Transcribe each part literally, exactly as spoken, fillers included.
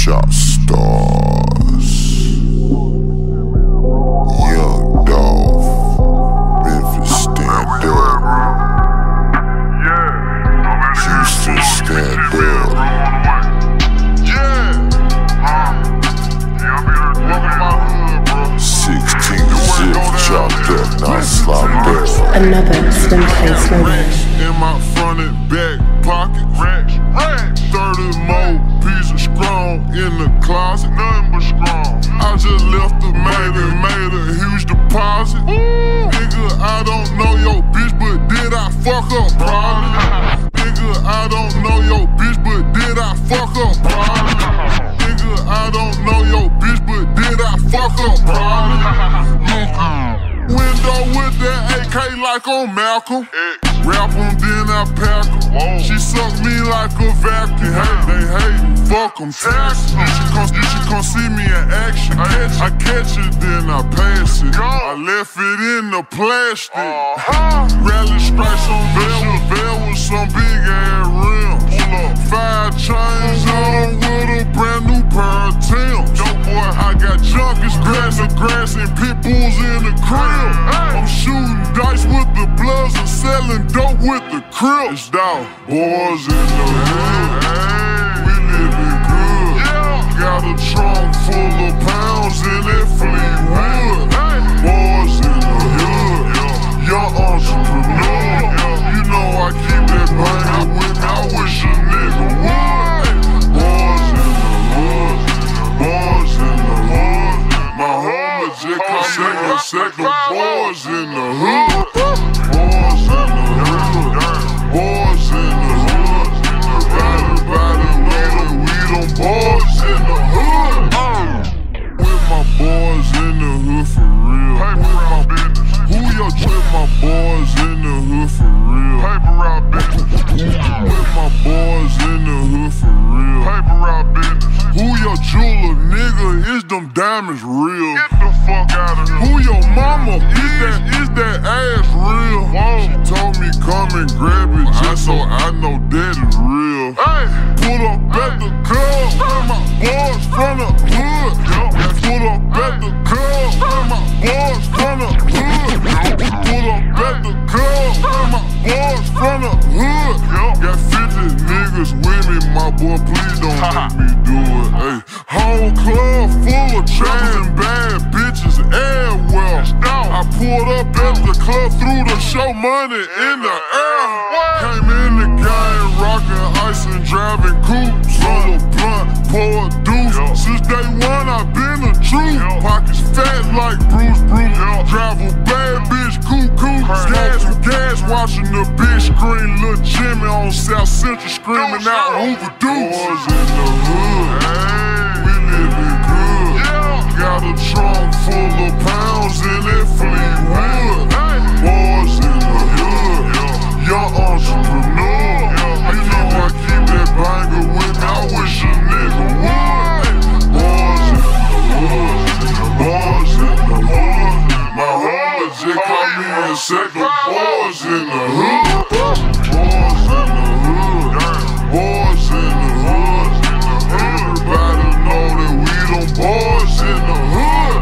Chop Stars, Young Dolph, Memphis stand up, Houston stand up. Sixteen zip chopped up, not slopped up. Another Slim K slogan. In my front and back pocket, racks, racks. thirty more pieces strong in the closet, nothing but strong. I just left the made and made a huge deposit. Ooh. Nigga, I don't know your bitch, but did I fuck up probably? Nigga, I don't know your bitch, but did I fuck up probably? Nigga, I don't know your bitch, but did I fuck up probably? Window with that A K like on Malcolm. Rap em, then I pack em. She suck me like a vacuum. Hey, they hate, fuck em. Tax em. You should come, you should come see me in action. I catch it, then I pass it. I left it in the plastic. Rally stripes on Bell, Bell with some big ass rims. Five chains on with a brand new pair of Timbs. Yo boy, I got junkies, grass and grass and pit bulls in the crib. I'm shooting dice with the Bloods and selling dope with the Crips. Dog, boys in the hood, we living good. Got a trunk full of pounds in that Fleetwood. Boys in the hood, young entrepreneur. You know I keep that banger with me, I wish a nigga would. Boys in the hood, boys in the hood. My homie just called second, second. Boys in the hood, boys in the hood, boys in the hood. Everybody know that we them boys in the hood. With my boys in the hood for real. Paper out business. Who your trip? My boys in the hood for real. Paper out business. With my boys in the hood for real. Paper out business. Who your jeweler, nigga? Is them diamonds real? Get the fuck out of here. Who your mama? Is that, is that ass real? Whoa. She told me come and grab it just so I know that it's real. Hey. Pull up at the club with my boys from the hood. Pull up at the club with my boys from the hood. Pull up at the club with my boys from the hood. Got fifty niggas with me, my boy, please don't let me do it. Ay. Whole club full of train bad bitches everywhere. I pulled up at the club, threw the show money in the air. Came in the game, rockin' ice and driving coupes. Roll a blunt, pour a deuce. Since day one, I've been a truth. Pockets fat like Bruce Bruce. Drive a bad bitch cuckoo. Gas with gas, watching the big screen. Lil' Jimmy on South Central screaming out Hoover Deuce. Boys in the hood, we living good. Got a trunk full of pounds in that Fleetwood. Boys in the hood, young entrepreneur. You know I keep that banger with me, I wish a nigga would. Boys in the hood, boys in the hood. My homie just caught me in second. Boys in the hood, boys in the hood, boys in the hood. Everybody know that we them boys in the hood.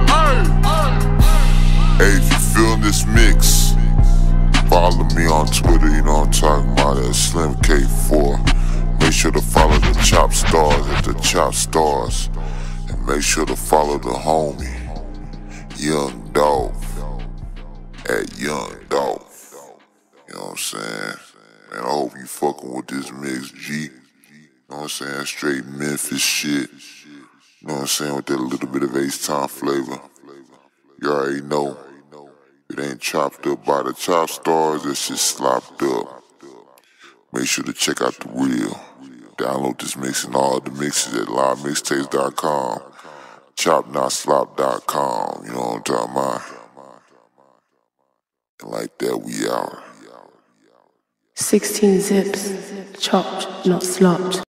Hey, if you feelin' this mix, follow me on Twitter, you know what I'm talking about, at Slim K four. Make sure to follow the Chop Stars at the Chop Stars. And make sure to follow the homie, Young Dolph, at Young Dolph. You know what I'm saying? Man, I hope you fucking with this mix, G. You know what I'm saying? Straight Memphis shit. You know what I'm saying? With that little bit of H-Town flavor. You already know. It ain't chopped up by the Chop Stars, that shit slopped up. Make sure to check out the reel. Download this mix and all the mixes at live mixtapes dot com. chop not slop dot com. You know what I'm talking about? And like that, we out. Sixteen zips, chopped, not slopped.